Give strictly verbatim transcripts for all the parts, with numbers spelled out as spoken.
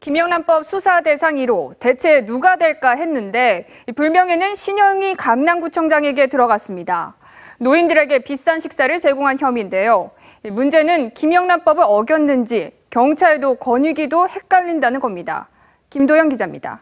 김영란법 수사 대상 일 호, 대체 누가 될까 했는데 불명예는 신형희 강남구청장에게 들어갔습니다. 노인들에게 비싼 식사를 제공한 혐의인데요. 문제는 김영란법을 어겼는지 경찰도 권익위도 헷갈린다는 겁니다. 김도영 기자입니다.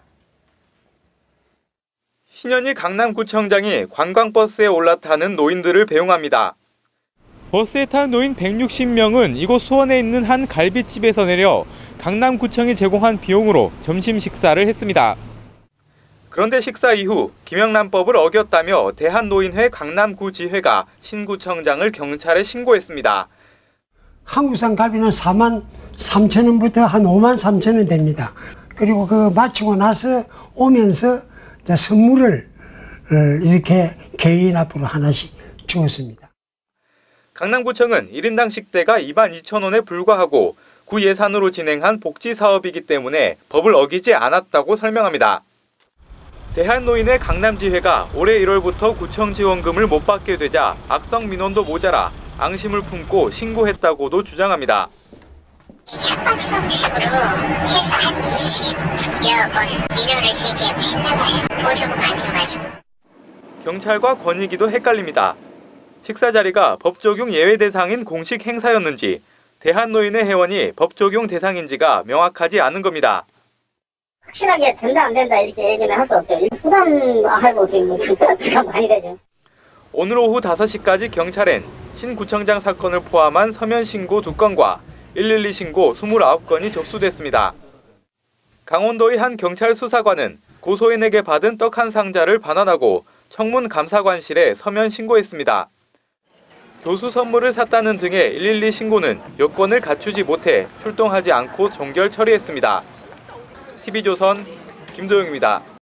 신현희 강남구청장이 관광버스에 올라타는 노인들을 배웅합니다. 버스에 탄 노인 백육십 명은 이곳 수원에 있는 한 갈비집에서 내려 강남구청이 제공한 비용으로 점심 식사를 했습니다. 그런데 식사 이후 김영란법을 어겼다며 대한노인회 강남구지회가 신 구청장을 경찰에 신고했습니다. 한국산 갈비는 사만 삼천 원부터 한 오만 삼천 원 됩니다. 그리고 그 마치고 나서 오면서 선물을 이렇게 개인 앞으로 하나씩 주었습니다. 강남구청은 일 인당 식대가 이만 이천 원에 불과하고 구 예산으로 진행한 복지 사업이기 때문에 법을 어기지 않았다고 설명합니다. 대한노인회 강남지회가 올해 일월부터 구청 지원금을 못 받게 되자 악성 민원도 모자라 앙심을 품고 신고했다고도 주장합니다. 협박성식으로 해서 한 이십여 번 민원을 제기하고 있나 봐요. 보조금 안 줘가지고. 경찰과 권익위도 헷갈립니다. 식사 자리가 법 적용 예외 대상인 공식 행사였는지 대한노인회 회원이 법 적용 대상인지가 명확하지 않은 겁니다. 확실하게 된다 안 된다 이렇게 얘기는 할 수 없어요. 부담하고 지금 부담가 많이 되죠. 오늘 오후 다섯 시까지 경찰엔 신 구청장 사건을 포함한 서면 신고 두 건과 일일이 신고 이십구 건이 접수됐습니다. 강원도의 한 경찰 수사관은 고소인에게 받은 떡 한 상자를 반환하고 청문 감사관실에 서면 신고했습니다. 교수 선물을 샀다는 등의 일일이 신고는 요건을 갖추지 못해 출동하지 않고 종결 처리했습니다. 티비조선 김도영입니다.